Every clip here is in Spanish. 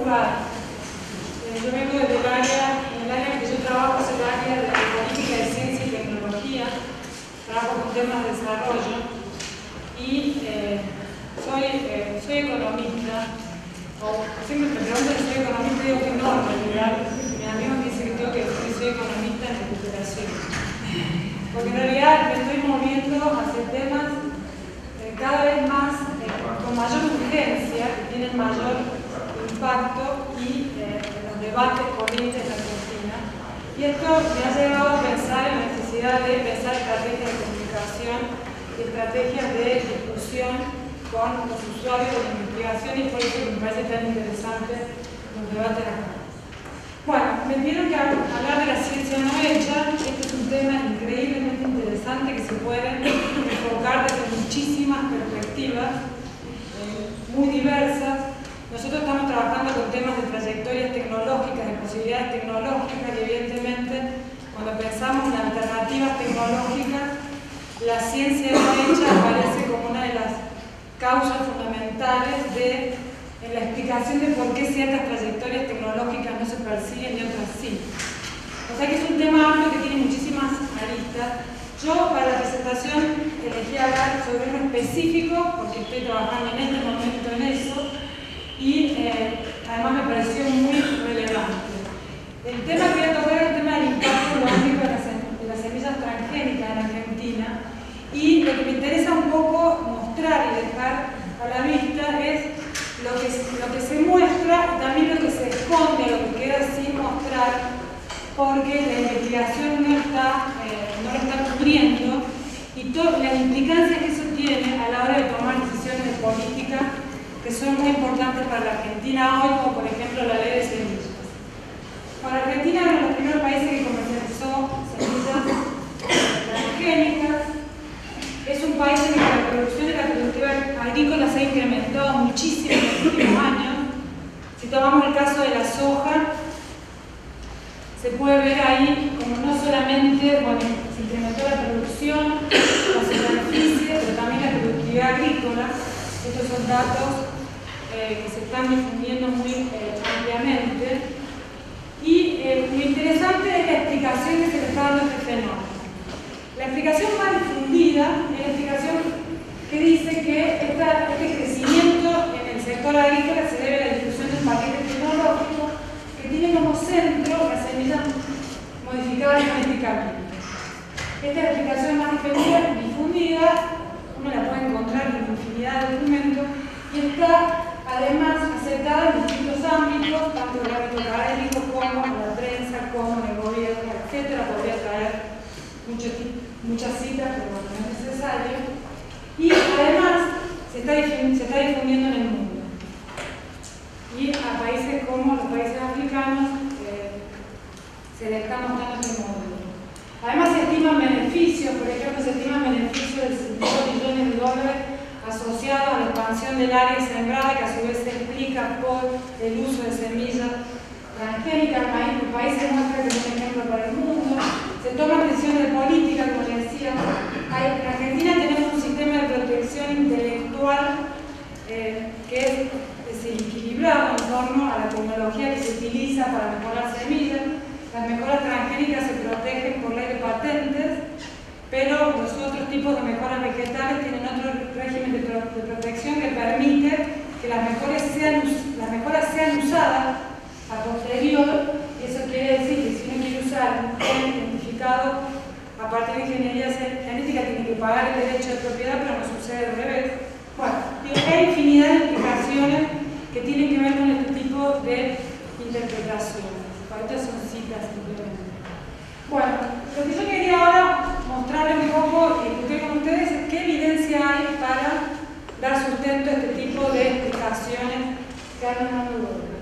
lugar. Yo vengo del área, en el área que yo trabajo es el área de política de ciencia y tecnología, trabajo con temas de desarrollo y soy economista, o siempre me preguntan si soy economista y digo que no, en realidad, mi amigo me dice que tengo que decir que soy economista en recuperación, porque en realidad me estoy moviendo hacia temas cada vez más con mayor urgencia, que tienen mayor impacto y los debates corrientes en Argentina. Y esto me ha llevado a pensar en la necesidad de pensar estrategias de comunicación y estrategias de discusión con los usuarios de la investigación, y por eso me parece tan interesante los debates acá. Bueno, me pidieron que hablar de la ciencia no hecha. Este es un tema increíblemente interesante que se puede enfocar desde muchísimas perspectivas, muy diversas. Nosotros estamos trabajando con temas de trayectorias tecnológicas, de posibilidades tecnológicas, y evidentemente cuando pensamos en alternativas tecnológicas, la ciencia no hecha aparece como una de las causas fundamentales en la explicación de por qué ciertas trayectorias tecnológicas no se persiguen y otras sí. O sea que es un tema amplio que tiene muchísimas aristas. Yo para la presentación elegí hablar sobre uno específico porque estoy trabajando en este momento en eso y además me pareció muy relevante. El tema que voy a tocar es el tema del impacto económico de las semillas transgénicas en Argentina, y lo que me interesa un poco mostrar y dejar a la vista es lo que se muestra y también lo que se esconde, lo que queda sin mostrar, porque la investigación no lo está cubriendo, y todas las implicancias que eso tiene a la hora de tomar decisiones de política que son muy importantes para la Argentina hoy, como por ejemplo la ley de semillas. Para Argentina era uno de los primeros países que comercializó semillas transgénicas. Es un país en el que la producción de la productividad agrícola se ha incrementado muchísimo en los últimos años. Si tomamos el caso de la soja, se puede ver ahí como no solamente, bueno, se incrementó la producción, la superficie, pero también la productividad agrícola. Estos son datos que se están difundiendo muy ampliamente. Y lo interesante es la explicación que se le está dando a este fenómeno. La explicación más difundida es la explicación que dice que este crecimiento en el sector agrícola se debe a la difusión del paquete tecnológico que tiene como centro las semillas modificadas genéticamente. Esta es la explicación más difundida, uno la puede encontrar en infinidad de documentos y está además aceptada en distintos ámbitos, tanto del ámbito académico como en la prensa, como en el gobierno, etc. Podría traer muchas citas, pero no es necesario. Y además se está difundiendo en el mundo. Y a países como los países africanos se le está mostrando este modelo. Además se estiman beneficios, por ejemplo, se estiman beneficios de 5 millones de dólares asociados a la expansión del área sembrada, que a su vez se explica por el uso de semillas transgénicas. El país se muestra como un ejemplo para el mundo. Se toman decisiones de política, como les decía. En Argentina tenemos un sistema de protección intelectual que es equilibrado en torno a la tecnología que se utiliza para mejorar semillas. Las mejoras transgénicas se protegen por ley de patentes, pero los otros tipos de mejoras vegetales tienen otro régimen de protección que permite que las mejoras sean usadas a posterior, y eso quiere decir que si uno quiere usar un gen identificado a partir de ingeniería genética tiene que pagar el derecho de propiedad, pero no sucede al revés. Bueno, hay infinidad de implicaciones que tienen que ver con este tipo de interpretaciones. Estas son citas simplemente. Bueno, lo que yo quería ahora mostrarles un poco y discutir con ustedes es qué evidencia hay para dar sustento a este tipo de explicaciones que han dado lugar.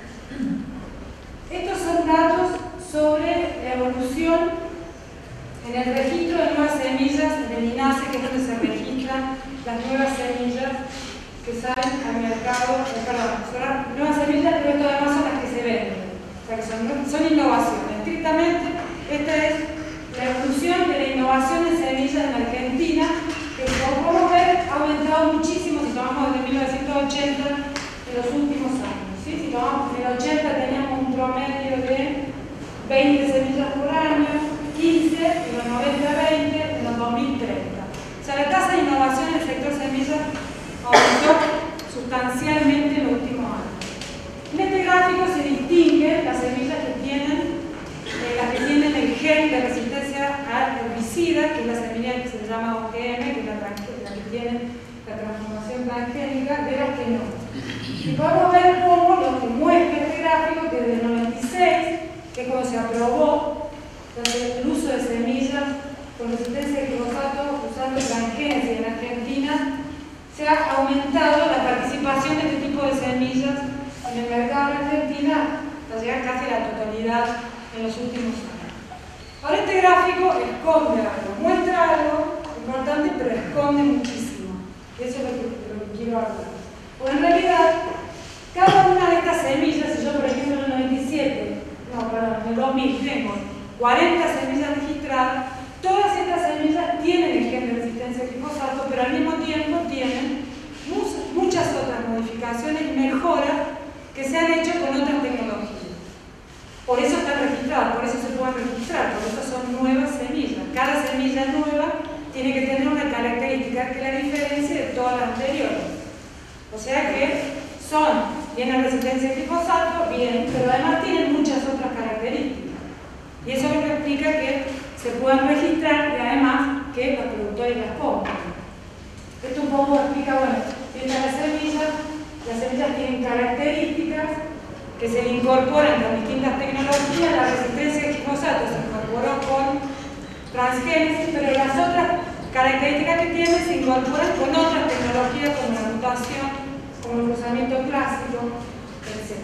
Estos son datos sobre la evolución en el registro de nuevas semillas del INASE, que es donde se registran las nuevas semillas que salen al mercado, son nuevas semillas, pero esto además son las que se venden. O sea que son innovaciones. Estrictamente, esta es la evolución de la innovación en semillas en Argentina, que como podemos ver ha aumentado muchísimo si tomamos desde 1980 en los últimos años. ¿Sí? Si tomamos sustancialmente en los últimos años. En este gráfico se distinguen las semillas que tienen, las que tienen el gen de resistencia al herbicida, que es la semilla que se llama OGM, que es la que tiene la transformación transgénica, de las que no. Y podemos ver cómo lo que muestra este gráfico, que desde el 96, que es cuando se aprobó el uso de semillas con resistencia al glifosato usando transgénesis en Argentina, se ha aumentado la participación de este tipo de semillas en el mercado de Argentina hasta llegar casi a la totalidad en los últimos años. Ahora este gráfico esconde algo, muestra algo importante, pero esconde muchísimo. Y eso es lo que quiero hablar. Porque en realidad, cada una de estas semillas, si yo por ejemplo en el 2000 tengo 40 semillas registradas, todas estas semillas tienen el gen de resistencia al glifosato, pero al mismo tiempo tienen muchas otras modificaciones y mejoras que se han hecho con otras tecnologías. Por eso están registradas, por eso se pueden registrar, por eso son nuevas semillas. Cada semilla nueva tiene que tener una característica que la diferencie de todas las anteriores. O sea que tienen resistencia al glifosato, bien, pero además tienen muchas otras características. Y eso es lo que explica que se puedan registrar y además que los productores las compren. Esto un poco explica, bueno, estas las semillas tienen características que se le incorporan con distintas tecnologías. La resistencia al glifosato se incorporó con transgénesis, pero las otras características que tiene se incorporan con otras tecnologías como la mutación, como el cruzamiento clásico, etc.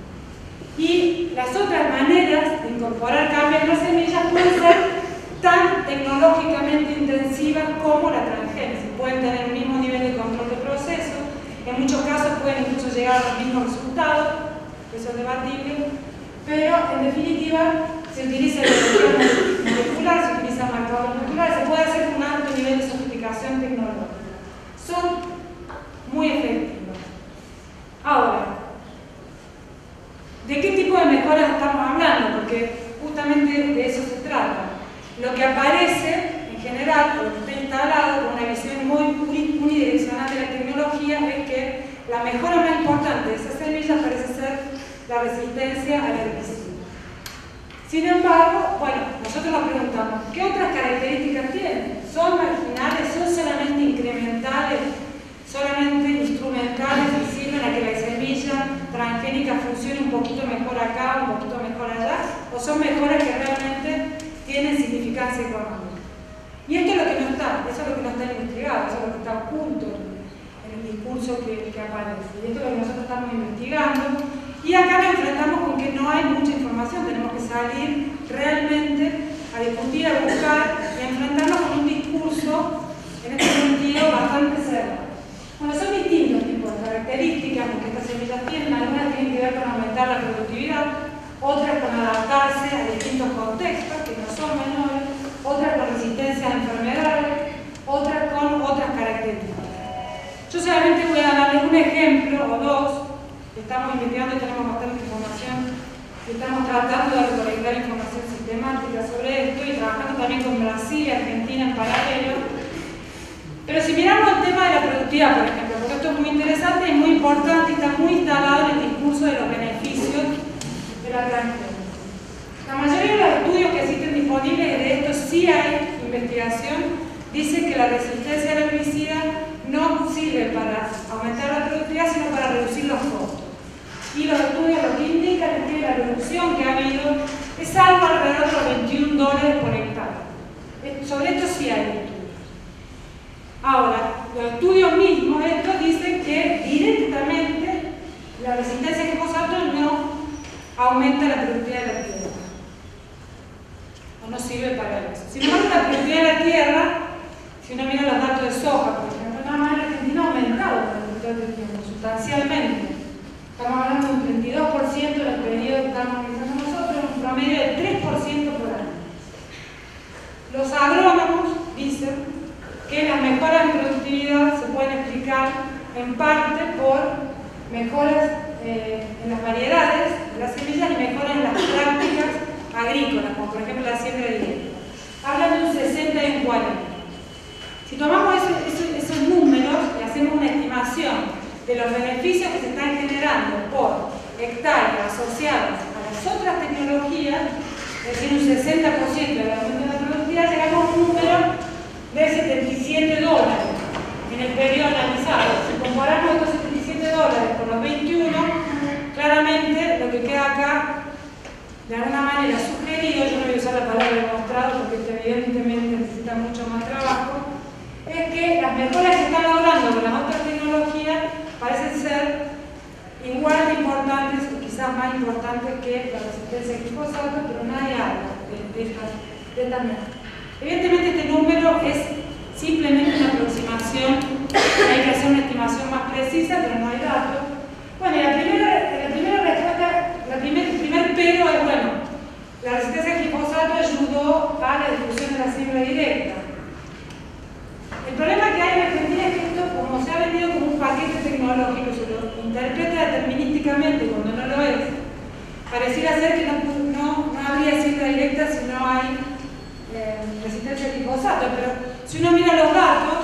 Y las otras maneras de incorporar cambios en las semillas pueden ser tan tecnológicamente intensivas como la transgénesis. Pueden tener el mismo nivel de control de proceso, en muchos casos pueden incluso llegar a los mismos resultados, eso es debatible, pero en definitiva se utiliza biología molecular, se utiliza marcadores moleculares, se puede hacer con un alto nivel de sofisticación tecnológica. Son muy efectivas. Ahora, ¿de qué tipo de mejoras estamos hablando? Porque justamente de eso se trata. Lo que aparece en general, lo que está instalado con una visión muy unidireccional de la tecnología, es que la mejora más importante de esas semillas parece ser la resistencia al herbicida. Sin embargo, bueno, nosotros nos preguntamos, ¿qué otras características tienen? ¿Son marginales? ¿Son solamente incrementales? ¿Solamente instrumentales y sirven a que la semilla transgénica funcione un poquito mejor acá, un poquito mejor allá? ¿O son mejoras que realmente tienen significancia económica? Y esto es lo que no está, eso es lo que no está investigado, eso es lo que está oculto en el discurso que aparece. Y esto es lo que nosotros estamos investigando. Y acá nos enfrentamos con que no hay mucha información, tenemos que salir realmente a discutir, a buscar y a enfrentarnos con un discurso, en este sentido, bastante cerrado. Bueno, son distintos tipos de características que estas semillas tienen, algunas tienen que ver con aumentar la productividad, otras con adaptarse a distintos contextos, que no son menores, otras con resistencia a enfermedades, otras con otras características. Yo solamente voy a darles un ejemplo o dos. Estamos investigando, tenemos bastante información y estamos tratando de recolectar información sistemática sobre esto y trabajando también con Brasil y Argentina en paralelo. Pero si miramos el tema de la productividad, por ejemplo, porque esto es muy interesante y muy importante y está muy instalado en el discurso de los beneficios de la transgénesis. La mayoría de los estudios que existen disponibles de esto, sí hay investigación, dicen que la resistencia al herbicida no sirve para aumentar la productividad, sino para reducir los costos. Y los estudios lo que indican es que la reducción que ha habido es algo alrededor de los $21 por hectárea. Sobre esto sí hay estudios. Ahora, los estudios mismos, estos dicen que directamente la resistencia al glifosato no aumenta la productividad de la tierra. O no sirve para eso. Sin embargo, la productividad de la tierra, si uno mira los datos de soja, por ejemplo, nada más en Argentina ha aumentado con el paso del tiempo, sustancialmente. Estamos hablando de un 32% de los pedidos que estamos realizando nosotros, un promedio de 3% por año. Los agrónomos dicen que las mejoras en productividad se pueden explicar en parte por mejoras en las variedades de las semillas y mejoras en las prácticas agrícolas, como por ejemplo la siembra directa. Hablan de un 60 y un 40. Si tomamos esos números y hacemos una estimación de los beneficios otras tecnologías, es decir, un 60% del aumento de la productividad, llegamos a un número de $77 en el periodo analizado. Si comparamos estos $77 con los 21, claramente lo que queda acá, de alguna manera sugerido, yo no voy a usar la palabra demostrado porque esto evidentemente necesita mucho más trabajo, es que las mejoras que se están logrando con las otras tecnologías parecen ser igual de importantes o quizás más importantes que la resistencia a glifosato, pero nadie habla de esta mejora. Evidentemente este número es simplemente una aproximación, hay que hacer una estimación más precisa, pero no hay datos. Bueno, y la primera respuesta, el primer pero es, bueno, la resistencia a glifosato ayudó a la difusión de la siembra directa. El problema que hay en Argentina es que esto, como se ha vendido como un paquete tecnológico, se lo interpreta determinísticamente cuando no lo es, pareciera ser que no habría siembra directa si no hay resistencia a glifosato, pero si uno mira los datos,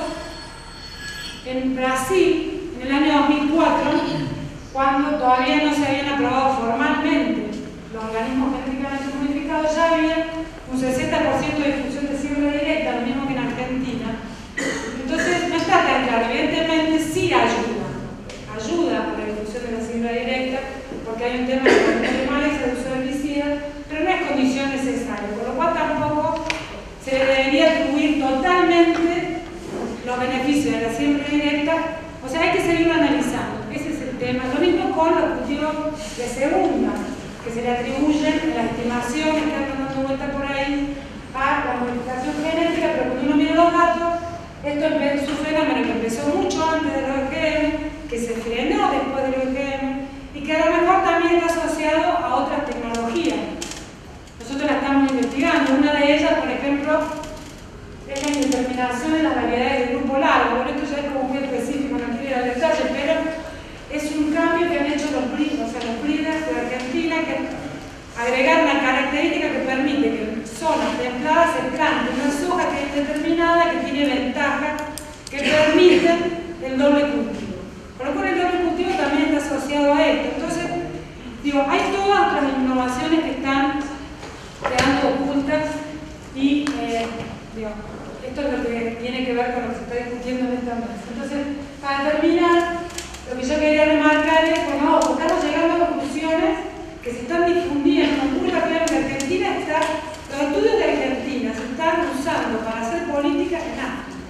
en Brasil, en el año 2004, cuando todavía no se habían aprobado formalmente los organismos genéticamente modificados, ya había un 60% de difusión de siembra directa, lo mismo que en Argentina. Entonces, no está tan claro. Evidentemente sí ayuda a la difusión de la siembra directa, porque hay un tema de animales y de uso de herbicidas, pero no es condición necesaria, por lo cual tampoco se le debería atribuir totalmente los beneficios de la siembra directa. O sea, hay que seguirlo analizando, ese es el tema. Lo mismo con los cultivos de segunda, que se le atribuyen las estimaciones que andan dando vuelta por ahí a la modificación genética, pero cuando uno mira los datos, esto es un fenómeno que empezó mucho antes del OGM, que se frenó después del OGM y que a lo mejor también está asociado a otras tecnologías. Nosotros la estamos investigando. Una de ellas, por ejemplo, es la indeterminación de las variedades del grupo largo. Bueno, esto ya es como muy específico, no quiero ir al detalle, pero es un cambio que han hecho los breeders de Argentina, que agregar una característica que permite que en zonas templadas se plante una soja que es determinada, que tiene ventajas que permiten el doble cultivo. Por lo cual el doble cultivo también está asociado a esto. Entonces, digo, hay todas otras innovaciones que están quedando ocultas y, digo, esto es lo que tiene que ver con lo que se está discutiendo en esta mesa. Entonces, para terminar, lo que yo quería remarcar es, bueno, estamos llegando a conclusiones que se están difundiendo muy rápidamente. En Argentina los estudios de Argentina se están usando para hacer política en África.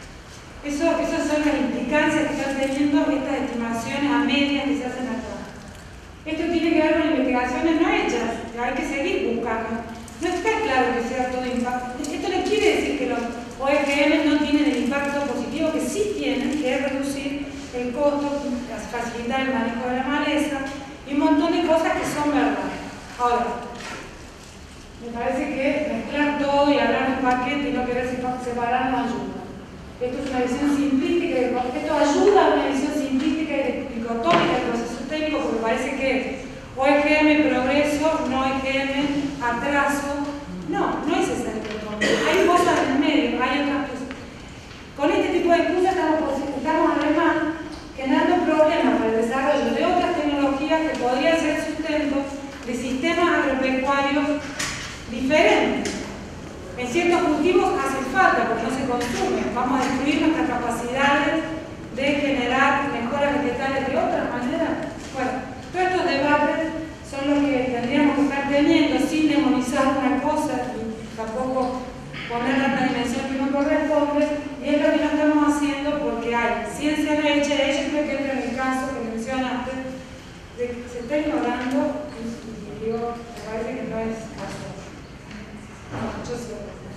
Esas son las implicancias que están teniendo estas estimaciones a medias que se hacen acá. Esto tiene que ver con investigaciones no hechas, hay que seguir buscando. No está claro que sea todo impacto. Esto no quiere decir que los OGM no tienen el impacto positivo que sí tienen, que es reducir el costo, facilitar el manejo de la maleza y un montón de cosas que son verdad. Ahora, me parece que mezclar todo y hablar de un paquete y no querer separar no ayuda. Esto es una visión simplística, esto ayuda a una visión simplística y dicotómica del proceso técnico, porque parece que OGM progreso, no OGM atraso. No es esa dicotomía. Hay cosas en el medio, hay otras cosas. Con este tipo de excusas estamos además generando problemas para el desarrollo de otras tecnologías que podrían ser sustento de sistemas agropecuarios diferentes. En ciertos cultivos hace falta porque no se consumen. Vamos a destruir nuestras capacidades de generar mejoras vegetales de otra manera. Bueno, todos estos debates son los que tendríamos que estar teniendo sin demonizar una cosa y tampoco poner la dimensión que no corresponde, y es lo que no estamos haciendo porque hay ciencia no hecha. De hecho, creo que entra en el caso que mencionaste de que se está ignorando y digo, me parece que no es caso. Muchas gracias.